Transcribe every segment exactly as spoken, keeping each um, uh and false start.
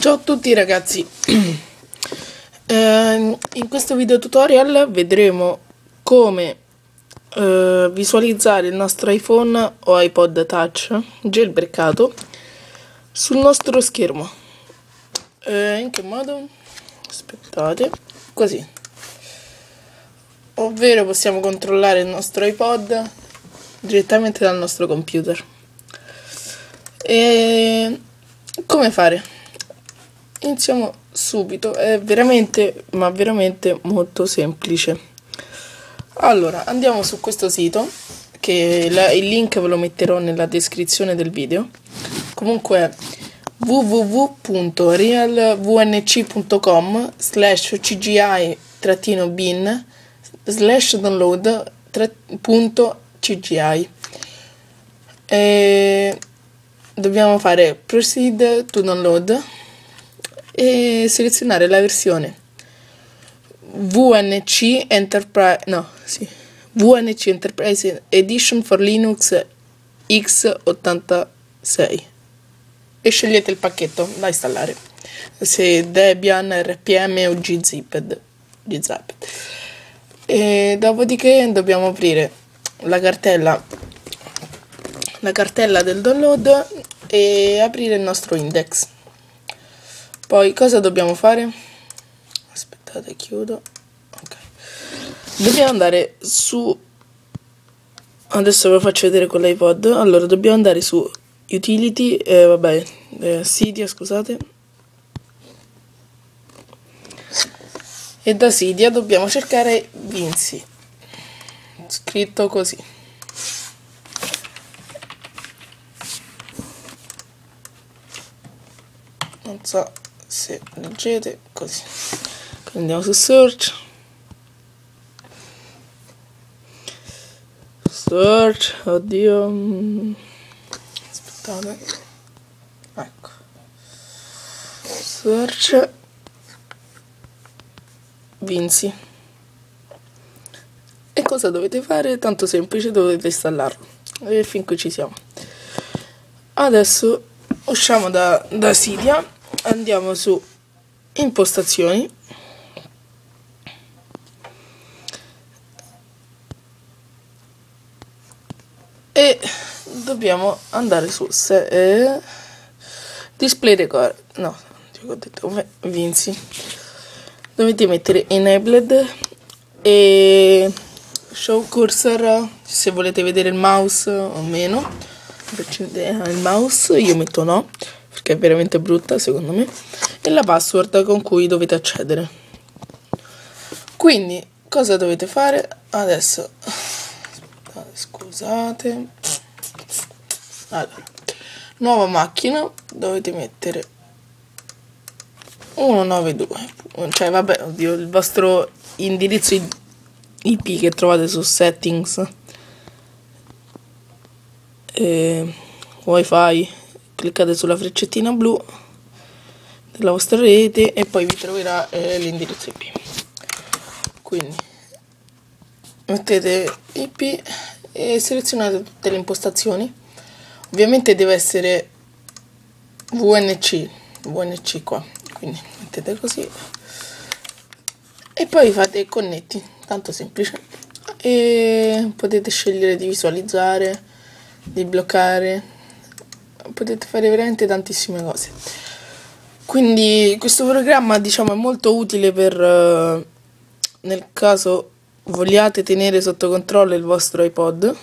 Ciao a tutti ragazzi, eh, in questo video tutorial vedremo come eh, visualizzare il nostro iPhone o iPod Touch jailbreakato sul nostro schermo. Eh, in che modo? Aspettate, così. Ovvero possiamo controllare il nostro iPod direttamente dal nostro computer. E come fare? Iniziamo subito, è veramente, ma veramente molto semplice. Allora, andiamo su questo sito, che la, il link ve lo metterò nella descrizione del video. Comunque è w w w punto realvnc punto com slash cgi trattino bin slash download punto cgi. E dobbiamo fare proceed to download e selezionare la versione V N C Enterprise, no, sì, V N C Enterprise Edition for Linux x ottantasei e scegliete il pacchetto da installare, se Debian, R P M o gzipped. gzipped. E dopodiché dobbiamo aprire la cartella la cartella del download e aprire il nostro index. Poi cosa dobbiamo fare? Aspettate, chiudo. Ok. Dobbiamo andare su. Adesso ve lo faccio vedere con l'iPod. Allora, dobbiamo andare su Utility, eh, vabbè, eh, Cydia, scusate. E da Cydia dobbiamo cercare Vinci, scritto così. Non so se leggete, così. Andiamo su search. Search, oddio. Aspettate. Ecco. Search Vinci. E cosa dovete fare? Tanto semplice, dovete installarlo. E fin qui ci siamo. Adesso usciamo da, da Cydia. Andiamo su impostazioni e dobbiamo andare su se, eh, display record, no, ho detto Vinci. Dovete mettere enabled e show cursor se volete vedere il mouse o meno. Il mouse io metto no, perché è veramente brutta secondo me, e la password con cui dovete accedere. Quindi cosa dovete fare adesso? Scusate. Allora, nuova macchina, dovete mettere centonovantadue, cioè vabbè, oddio, il vostro indirizzo I P che trovate su settings, e wifi. Cliccate sulla freccettina blu della vostra rete e poi vi troverà eh, l'indirizzo I P. Quindi mettete I P e selezionate tutte le impostazioni. Ovviamente deve essere V N C, V N C qua, quindi mettete così e poi fate connetti, tanto semplice, e potete scegliere di visualizzare, di bloccare. Potete fare veramente tantissime cose. Quindi questo programma, diciamo, è molto utile per uh, nel caso vogliate tenere sotto controllo il vostro iPod.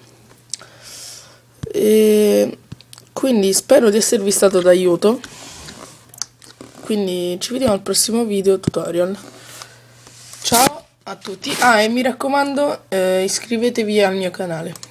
E quindi spero di esservi stato d'aiuto. Quindi ci vediamo al prossimo video tutorial. Ciao a tutti. Ah, e mi raccomando, eh, iscrivetevi al mio canale.